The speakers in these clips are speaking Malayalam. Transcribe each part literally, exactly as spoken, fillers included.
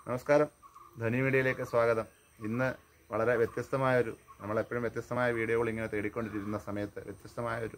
നമസ്കാരം, ധനി മീഡിയയിലേക്ക് സ്വാഗതം. ഇന്ന് വളരെ വ്യത്യസ്തമായൊരു, നമ്മളെപ്പോഴും വ്യത്യസ്തമായ വീഡിയോകൾ ഇങ്ങനെ തേടിക്കൊണ്ടിരിക്കുന്ന സമയത്ത് വ്യത്യസ്തമായൊരു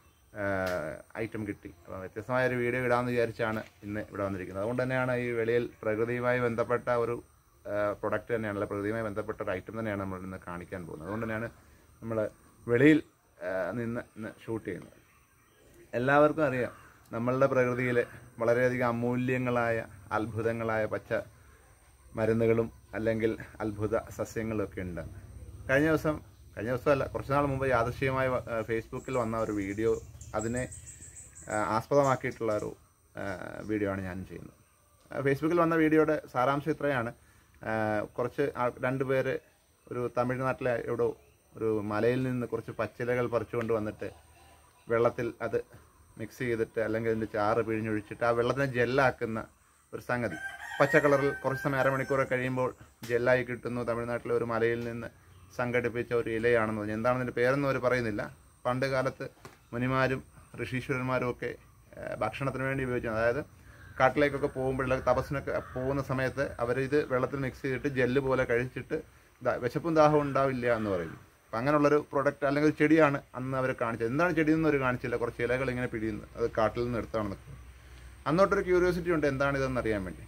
ഐറ്റം കിട്ടി. അപ്പോൾ വ്യത്യസ്തമായൊരു വീഡിയോ ഇടാമെന്ന് വിചാരിച്ചാണ് ഇന്ന് ഇവിടെ വന്നിരിക്കുന്നത്. അതുകൊണ്ട് തന്നെയാണ് ഈ വെളിയിൽ പ്രകൃതിയുമായി ബന്ധപ്പെട്ട ഒരു പ്രൊഡക്റ്റ് തന്നെയാണ്, അല്ല പ്രകൃതിയുമായി ബന്ധപ്പെട്ട ഒരു ഐറ്റം തന്നെയാണ് നമ്മൾ ഇന്ന് കാണിക്കാൻ പോകുന്നത്. അതുകൊണ്ട് തന്നെയാണ് നമ്മൾ വെളിയിൽ നിന്ന് ഇന്ന് ഷൂട്ട് ചെയ്യുന്നത്. എല്ലാവർക്കും അറിയാം, നമ്മളുടെ പ്രകൃതിയിൽ വളരെയധികം അമൂല്യങ്ങളായ അത്ഭുതങ്ങളായ പച്ച മരുന്നുകളും അല്ലെങ്കിൽ അത്ഭുത സസ്യങ്ങളൊക്കെ ഉണ്ട്. കഴിഞ്ഞ ദിവസം കഴിഞ്ഞ ദിവസമല്ല കുറച്ച് നാൾ മുമ്പ് യാദൃശ്ചികമായി ഫേസ്ബുക്കിൽ വന്ന ഒരു വീഡിയോ, അതിനെ ആസ്പദമാക്കിയിട്ടുള്ള ഒരു വീഡിയോ ആണ് ഞാൻ ചെയ്യുന്നത്. ഫേസ്ബുക്കിൽ വന്ന വീഡിയോയുടെ സാരാംശം ഇത്രയാണ്. കുറച്ച് രണ്ട് പേര് ഒരു തമിഴ്നാട്ടിലെ എവിടെ ഒരു മലയിൽ നിന്ന് കുറച്ച് പച്ചിലകൾ പറിച്ചുകൊണ്ട് വന്നിട്ട് വെള്ളത്തിൽ അത് മിക്സ് ചെയ്തിട്ട് അല്ലെങ്കിൽ അതിൻ്റെ ചാറ് പിഴിഞ്ഞൊഴിച്ചിട്ട് ആ വെള്ളത്തിനെ ജെല്ലാക്കുന്ന ഒരു സംഗതി. പച്ച കളറിൽ കുറച്ച് സമയം അരമണിക്കൂറൊക്കെ കഴിയുമ്പോൾ ജെല്ലായി കിട്ടുന്നു. തമിഴ്നാട്ടിലെ ഒരു മലയിൽ നിന്ന് സംഘടിപ്പിച്ച ഒരു ഇലയാണെന്ന് പറഞ്ഞു. എന്താണെന്ന് അതിൻ്റെ പേരൊന്നും അവർ പറയുന്നില്ല. പണ്ട് കാലത്ത് മുനിമാരും ഋഷീശ്വരന്മാരും ഒക്കെ ഭക്ഷണത്തിന് വേണ്ടി ഉപയോഗിച്ചു. അതായത് കാട്ടിലേക്കൊക്കെ പോകുമ്പോഴൊക്കെ തപസ്സിനൊക്കെ പോകുന്ന സമയത്ത് അവരിത് വെള്ളത്തിൽ മിക്സ് ചെയ്തിട്ട് ജെല്ല് പോലെ കഴിച്ചിട്ട് വിശപ്പും ദാഹവും ഉണ്ടാവില്ല എന്ന് പറയുന്നു. അപ്പം അങ്ങനെയുള്ളൊരു പ്രൊഡക്റ്റ് അല്ലെങ്കിൽ ഒരു ചെടിയാണ് അന്ന് അവർ കാണിച്ചത്. എന്താണ് ചെടിയെന്ന് അവർ കാണിച്ചില്ല. കുറച്ച് ഇലകൾ ഇങ്ങനെ പിടിയുന്നു, അത് കാട്ടിൽ നിന്ന് എടുത്താണെന്ന്. അന്നോട്ടൊരു ക്യൂരിയോസിറ്റി ഉണ്ട് എന്താണിതെന്ന് അറിയാൻ വേണ്ടി.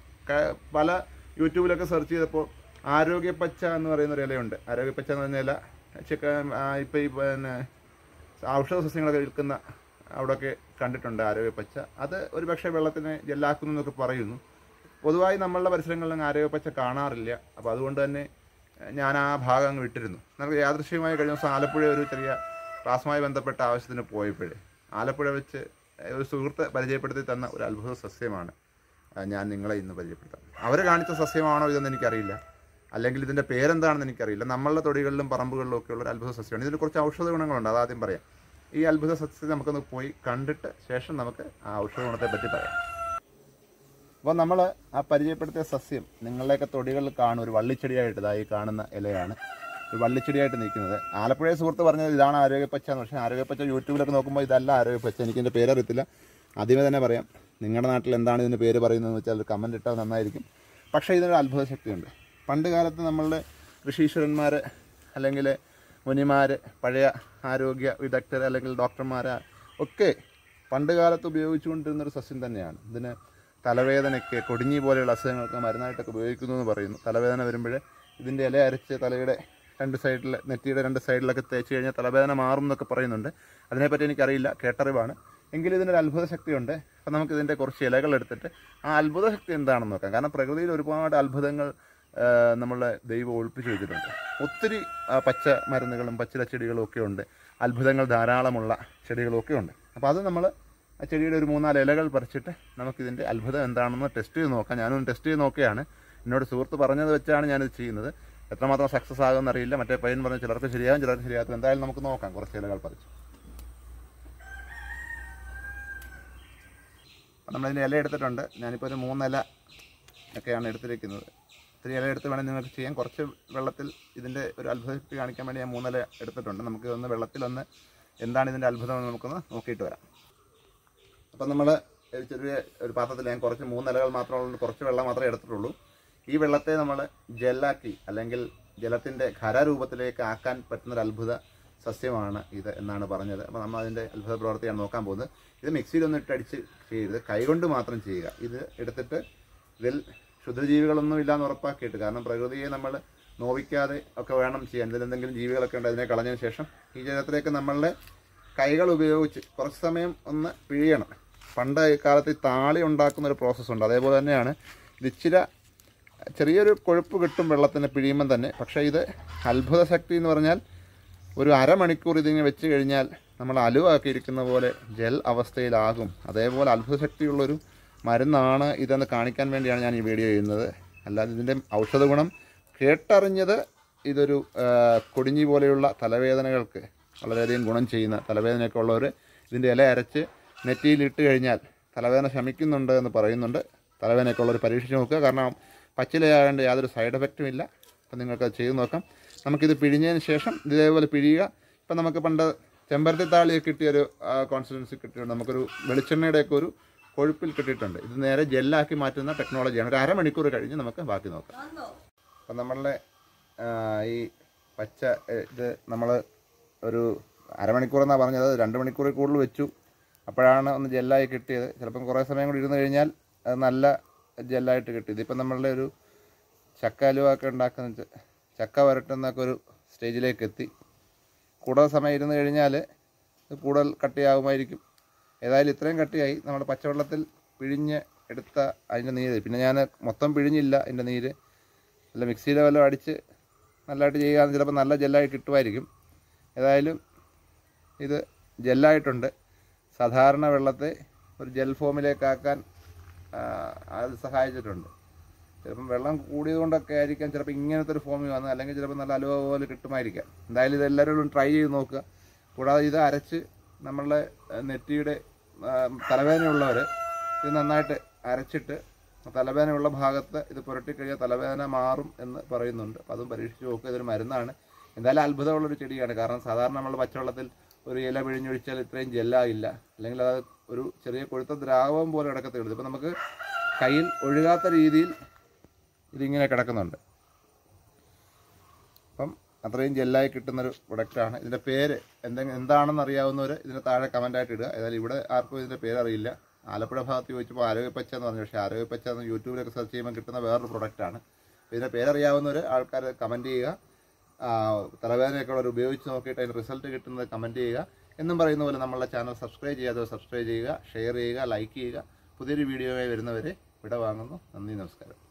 പല യൂട്യൂബിലൊക്കെ സെർച്ച് ചെയ്തപ്പോൾ ആരോഗ്യപ്പച്ച എന്ന് പറയുന്നൊരു ഇലയുണ്ട്. ആരോഗ്യപ്പച്ച എന്ന് പറഞ്ഞ ഇല ചിക്കൻ ഇപ്പോൾ ഈ പിന്നെ ഔഷധ സസ്യങ്ങളൊക്കെ വിൽക്കുന്ന അവിടെയൊക്കെ കണ്ടിട്ടുണ്ട് ആരോഗ്യപ്പച്ച. അത് ഒരു പക്ഷേ വെള്ളത്തിനെ ജെല്ലാക്കുന്നു എന്നൊക്കെ പറയുന്നു. പൊതുവായി നമ്മളുടെ പരിസരങ്ങളിലൊന്നും ആരോഗ്യപ്പച്ച കാണാറില്ല. അപ്പോൾ അതുകൊണ്ട് തന്നെ ഞാൻ ആ ഭാഗം അങ്ങ് വിട്ടിരുന്നു. നമുക്ക് യാദൃശ്ചികമായി കഴിഞ്ഞ ദിവസം ആലപ്പുഴ ഒരു ചെറിയ ക്ലാസ്സുമായി ബന്ധപ്പെട്ട ആവശ്യത്തിന് പോയപ്പോഴേ ആലപ്പുഴ വെച്ച് ഒരു സുഹൃത്ത് പരിചയപ്പെടുത്തി തന്ന ഒരു അത്ഭുത സസ്യമാണ് ഞാൻ നിങ്ങളെ ഇന്ന് പരിചയപ്പെടുത്താം. അവർ കാണിച്ച സസ്യമാണോ ഇതെന്ന് എനിക്കറിയില്ല, അല്ലെങ്കിൽ ഇതിൻ്റെ പേരെന്താണെന്ന് എനിക്കറിയില്ല. നമ്മളുടെ തൊടികളിലും പറമ്പുകളിലും ഒക്കെയുള്ള ഒരു അത്ഭുത സസ്യമാണ്. ഇതിന് കുറച്ച് ഔഷധ ഗുണങ്ങളുണ്ട്, അതാദ്യം പറയാം. ഈ അത്ഭുത സസ്യത്തെ നമുക്കൊന്ന് പോയി കണ്ടിട്ട് ശേഷം നമുക്ക് ആ ഔഷധ ഗുണത്തെ പറ്റി പറയാം. അപ്പോൾ നമ്മൾ ആ പരിചയപ്പെടുത്തിയ സസ്യം നിങ്ങളുടെയൊക്കെ തൊടികളിൽ കാണും. ഒരു വള്ളിച്ചെടിയായിട്ട് ഇതായി കാണുന്ന ഇലയാണ്, ഒരു വള്ളിച്ചെടിയായിട്ട് നിൽക്കുന്നത്. ആലപ്പുഴ സുഹൃത്ത് പറഞ്ഞത് ഇതാണ് ആരോഗ്യപ്പച്ച എന്ന്. പക്ഷേ ആരോഗ്യപ്പച്ച യൂട്യൂബിലൊക്കെ നോക്കുമ്പോൾ ഇതല്ല ആരോഗ്യപ്പച്ച. എനിക്കിതിൻ്റെ പേരറിയത്തില്ല. ആദ്യമേ തന്നെ പറയാം, നിങ്ങളുടെ നാട്ടിൽ എന്താണ് ഇതിൻ്റെ പേര് പറയുന്നതെന്ന് വെച്ചാൽ ഒരു കമൻറ്റ് ഇട്ടാൽ നന്നായിരിക്കും. പക്ഷേ ഇതിനൊരു അത്ഭുത ശക്തിയുണ്ട്. പണ്ട് കാലത്ത് നമ്മളുടെ ഋഷീശ്വരന്മാർ അല്ലെങ്കിൽ മുനിമാർ, പഴയ ആരോഗ്യ വിദഗ്ധർ അല്ലെങ്കിൽ ഡോക്ടർമാർ ഒക്കെ പണ്ട് കാലത്ത് ഉപയോഗിച്ചുകൊണ്ടിരുന്നൊരു സസ്യം തന്നെയാണ്. ഇതിന് തലവേദനയ്ക്ക്, കൊടിഞ്ഞി പോലെയുള്ള അസുഖങ്ങൾക്ക് മരുന്നായിട്ടൊക്കെ ഉപയോഗിക്കുന്നു എന്ന് പറയുന്നു. തലവേദന വരുമ്പോൾ ഇതിൻ്റെ ഇല അരച്ച് തലയുടെ രണ്ട് സൈഡിൽ, നെറ്റിയുടെ രണ്ട് സൈഡിലൊക്കെ തേച്ച് കഴിഞ്ഞാൽ തലവേദന മാറും എന്നൊക്കെ പറയുന്നുണ്ട്. അതിനെപ്പറ്റി എനിക്കറിയില്ല, കേട്ടറിവാണ്. എങ്കിലും ഇതിനൊരു അത്ഭുത ശക്തിയുണ്ട്. അപ്പം നമുക്ക് ഇതിൻ്റെ കുറച്ച് ഇലകൾ എടുത്തിട്ട് ആ അത്ഭുത ശക്തി എന്താണെന്ന് നോക്കാം. കാരണം പ്രകൃതിയിൽ ഒരുപാട് അത്ഭുതങ്ങൾ നമ്മളെ ദൈവം ഒളിപ്പിച്ച് വെച്ചിട്ടുണ്ട്. ഒത്തിരി പച്ച മരുന്നുകളും പച്ചില ചെടികളും ഒക്കെ ഉണ്ട്. അത്ഭുതങ്ങൾ ധാരാളമുള്ള ചെടികളൊക്കെ ഉണ്ട്. അപ്പോൾ അത് നമ്മൾ ആ ചെടിയുടെ ഒരു മൂന്നാല് ഇലകൾ പറിച്ചിട്ട് നമുക്കിതിൻ്റെ അത്ഭുതം എന്താണെന്ന് ടെസ്റ്റ് ചെയ്ത് നോക്കാം. ഞാനൊന്ന് ടെസ്റ്റ് ചെയ്ത് നോക്കുകയാണ്. എന്നോട് സുഹൃത്ത് പറഞ്ഞത് വെച്ചാണ് ഞാനിത് ചെയ്യുന്നത്. എത്രമാത്രം സക്സസ് ആകുമെന്ന് അറിയില്ല. മറ്റേ പയ്യൻ പറഞ്ഞ് ചിലർക്ക് ശരിയാകും, ചിലർക്ക് ശരിയാകും. എന്തായാലും നമുക്ക് നോക്കാം. കുറച്ച് ഇലകൾ പറിച്ചു നമ്മളിതിൻ്റെ ഇല എടുത്തിട്ടുണ്ട്. ഞാനിപ്പോൾ ഒരു മൂന്നില ഒക്കെയാണ് എടുത്തിരിക്കുന്നത്. ഇത്തിരി ഇല എടുത്ത് വേണമെങ്കിൽ നിങ്ങൾക്ക് ചെയ്യാം. കുറച്ച് വെള്ളത്തിൽ ഇതിൻ്റെ ഒരു അത്ഭുത ശക്തി കാണിക്കാൻ വേണ്ടി ഞാൻ മൂന്നില എടുത്തിട്ടുണ്ട്. നമുക്ക് ഒന്ന് വെള്ളത്തിലൊന്ന് എന്താണ് ഇതിൻ്റെ അത്ഭുതം എന്ന് നമുക്കൊന്ന് നോക്കിയിട്ട് വരാം. അപ്പം നമ്മൾ ചെറിയ ഒരു പാത്രത്തിൽ ഞാൻ കുറച്ച് മൂന്നിലകൾ മാത്രമുള്ള കുറച്ച് വെള്ളം മാത്രമേ എടുത്തിട്ടുള്ളൂ. ഈ വെള്ളത്തെ നമ്മൾ ജെല്ലാക്കി അല്ലെങ്കിൽ ജലത്തിൻ്റെ ഖരരൂപത്തിലേക്ക് ആക്കാൻ പറ്റുന്നൊരു അത്ഭുത സസ്യമാണ് ഇത് എന്നാണ് പറഞ്ഞത്. അപ്പോൾ നമ്മൾ അതിൻ്റെ അത്ഭുത പ്രവർത്തിയാണ് നോക്കാൻ പോകുന്നത്. ഇത് മിക്സിയിലൊന്നും ഇട്ടടിച്ച് ചെയ്യരുത്, കൈകൊണ്ട് മാത്രം ചെയ്യുക. ഇത് എടുത്തിട്ട് ഇതിൽ ക്ഷുദ്രജീവികളൊന്നും ഇല്ലയെന്ന് ഉറപ്പാക്കിയിട്ട്, കാരണം പ്രകൃതിയെ നമ്മൾ നോവിക്കാതെ ഒക്കെ വേണം ചെയ്യാൻ. ഇതിലെന്തെങ്കിലും ജീവികളൊക്കെ ഉണ്ട്, അതിനെ കളഞ്ഞതിന് ശേഷം ഈ ജലത്തിലേക്ക് നമ്മളുടെ കൈകൾ ഉപയോഗിച്ച് കുറച്ച് സമയം ഒന്ന് പിഴിയണം. പണ്ട് കാലത്ത് ഈ താളി ഉണ്ടാക്കുന്നൊരു പ്രോസസ്സുണ്ട്, അതേപോലെ തന്നെയാണ് ഇത്. ഇച്ചിരി ചെറിയൊരു കൊഴുപ്പ് കിട്ടും വെള്ളത്തിന് പിഴിയുമ്പം തന്നെ. പക്ഷേ ഇത് അത്ഭുത ശക്തി എന്ന് പറഞ്ഞാൽ ഒരു അരമണിക്കൂർ ഇതിങ്ങനെ വെച്ച് കഴിഞ്ഞാൽ നമ്മൾ അലുവാക്കിയിരിക്കുന്ന പോലെ ജെൽ അവസ്ഥയിലാകും. അതേപോലെ അത്ഭുത ശക്തിയുള്ളൊരു മരുന്നാണ് ഇതെന്ന് കാണിക്കാൻ വേണ്ടിയാണ് ഞാൻ ഈ വീഡിയോ ചെയ്യുന്നത്. അല്ലാതെ ഇതിൻ്റെ ഔഷധ ഗുണം കേട്ടറിഞ്ഞത് ഇതൊരു കൊടിഞ്ഞി പോലെയുള്ള തലവേദനകൾക്ക് വളരെയധികം ഗുണം ചെയ്യുന്ന, തലവേദനയൊക്കെ ഉള്ളവർ ഇതിൻ്റെ ഇല അരച്ച് നെറ്റിയിലിട്ട് കഴിഞ്ഞാൽ തലവേദന ശമിക്കുന്നുണ്ട് എന്ന് പറയുന്നുണ്ട്. തലവേദനയൊക്കെ ഉള്ളവർ പരീക്ഷിച്ച് നോക്കുക. കാരണം പച്ചിലയാകേണ്ട യാതൊരു സൈഡ് എഫക്റ്റും ഇല്ല. അപ്പം നിങ്ങൾക്ക് ചെയ്ത് നോക്കാം. നമുക്കിത് പിഴിഞ്ഞതിന് ശേഷം ഇതേപോലെ പിഴിയുക. ഇപ്പം നമുക്ക് പണ്ട് ചെമ്പരത്തി താളിയൊക്കെ കിട്ടിയൊരു കോൺസിസ്റ്റൻസി കിട്ടിയുണ്ട്. നമുക്കൊരു വെളിച്ചെണ്ണയുടെയൊക്കെ ഒരു കൊഴുപ്പിൽ കിട്ടിയിട്ടുണ്ട്. ഇത് നേരെ ജെല്ലാക്കി മാറ്റുന്ന ടെക്നോളജിയാണ്. ഒരു അരമണിക്കൂർ കഴിഞ്ഞ് നമുക്ക് ബാക്കി നോക്കാം. അപ്പം നമ്മളുടെ ഈ പച്ച ഇത് നമ്മൾ ഒരു അരമണിക്കൂർ എന്നാണ് പറഞ്ഞത്, രണ്ട് മണിക്കൂറിൽ കൂടുതൽ വെച്ചു. അപ്പോഴാണ് ഒന്ന് ജെല്ലായി കിട്ടിയത്. ചിലപ്പം കുറേ സമയം കൂടി ഇരുന്ന് കഴിഞ്ഞാൽ അത് നല്ല ജെല്ലായിട്ട് കിട്ടിയത്. ഇപ്പം നമ്മളുടെ ഒരു ചക്ക ഹലുവ ഒക്കെ ഉണ്ടാക്കുന്ന ചക്ക വരട്ടുന്നൊക്കെ ഒരു സ്റ്റേജിലേക്ക് എത്തി. കൂടുതൽ സമയം ഇരുന്ന് കഴിഞ്ഞാൽ ഇത് കൂടുതൽ കട്ടിയാകുമായിരിക്കും. ഏതായാലും ഇത്രയും കട്ടിയായി. നമ്മൾ പച്ചവെള്ളത്തിൽ പിഴിഞ്ഞ് എടുത്ത അതിൻ്റെ നീര്, പിന്നെ ഞാൻ മൊത്തം പിഴിഞ്ഞില്ല അതിൻ്റെ നീര്, അല്ല മിക്സിയിലെ വല്ലതും അടിച്ച് നല്ലതായിട്ട് ചെയ്യുകയാണെങ്കിൽ ചിലപ്പോൾ നല്ല ജെല്ലായി കിട്ടുമായിരിക്കും. ഏതായാലും ഇത് ജെല്ലായിട്ടുണ്ട്. സാധാരണ വെള്ളത്തെ ഒരു ജെൽ ഫോമിലേക്കാക്കാൻ അത് സഹായിച്ചിട്ടുണ്ട്. ചിലപ്പം വെള്ളം കൂടിയത് കൊണ്ടൊക്കെ ആയിരിക്കാം ചിലപ്പോൾ ഇങ്ങനത്തെ ഒരു ഫോമിൽ വന്നത്, അല്ലെങ്കിൽ ചിലപ്പോൾ നല്ല അലുവ പോലെ കിട്ടുമായിരിക്കാം. എന്തായാലും ഇതെല്ലാവരും ട്രൈ ചെയ്ത് നോക്കുക. കൂടാതെ ഇത് അരച്ച് നമ്മളുടെ നെറ്റിയുടെ തലവേദനയുള്ളവർ ഇത് നന്നായിട്ട് അരച്ചിട്ട് തലവേദനയുള്ള ഭാഗത്ത് ഇത് പുരട്ടിക്കഴിഞ്ഞാൽ തലവേദന മാറും എന്ന് പറയുന്നുണ്ട്. അപ്പോൾ അതും പരീക്ഷിച്ച് നോക്കുക. ഇതൊരു മരുന്നാണ്. എന്തായാലും അത്ഭുതമുള്ളൊരു ചെടിയാണ്. കാരണം സാധാരണ നമ്മൾ പച്ചവെള്ളത്തിൽ ഒരു ഇല പിഴിഞ്ഞൊഴിച്ചാൽ ഇത്രയും ജെല്ലാകില്ല, അല്ലെങ്കിൽ അത് ഒരു ചെറിയ കൊഴുത്ത ദ്രാവകം പോലെ കിടക്കത്തുള്ളൂ. ഇപ്പം നമുക്ക് കയ്യിൽ ഒഴുകാത്ത രീതിയിൽ ഇതിങ്ങനെ കിടക്കുന്നുണ്ട്. അപ്പം അത്രയും ജെല്ലായി കിട്ടുന്നൊരു പ്രൊഡക്റ്റാണ്. ഇതിൻ്റെ പേര് എന്തെങ്കിലും എന്താണെന്ന് അറിയാവുന്നവർ ഇതിന് താഴെ കമൻറ്റായിട്ട് ഇടുക. ഏതായാലും ഇവിടെ ആർക്കും ഇതിൻ്റെ പേരറിയില്ല. ആലപ്പുഴ ഭാഗത്ത് ചോദിച്ചപ്പോൾ ആരോഗ്യപ്പച്ച എന്ന് പറഞ്ഞു. പക്ഷേ ആരോഗ്യപ്പച്ച എന്ന് യൂട്യൂബിലൊക്കെ സെർച്ച് ചെയ്യുമ്പോൾ കിട്ടുന്ന വേറൊരു പ്രൊഡക്റ്റാണ്. ഇതിൻ്റെ പേരറിയാവുന്നവർ ആൾക്കാർ കമൻറ്റ് ചെയ്യുക. തലവേദനയൊക്കെ ഉള്ളവർ ഉപയോഗിച്ച് നോക്കിയിട്ട് അതിൻ്റെ റിസൾട്ട് കിട്ടുന്നത് കമൻറ്റ് ചെയ്യുക. എന്നും പറയുന്ന പോലെ നമ്മളുടെ ചാനൽ സബ്സ്ക്രൈബ് ചെയ്യാതെ സബ്സ്ക്രൈബ് ചെയ്യുക, ഷെയർ ചെയ്യുക, ലൈക്ക് ചെയ്യുക. പുതിയൊരു വീഡിയോയായി വരുന്നവരെ വിട വാങ്ങുന്നു. നന്ദി, നമസ്കാരം.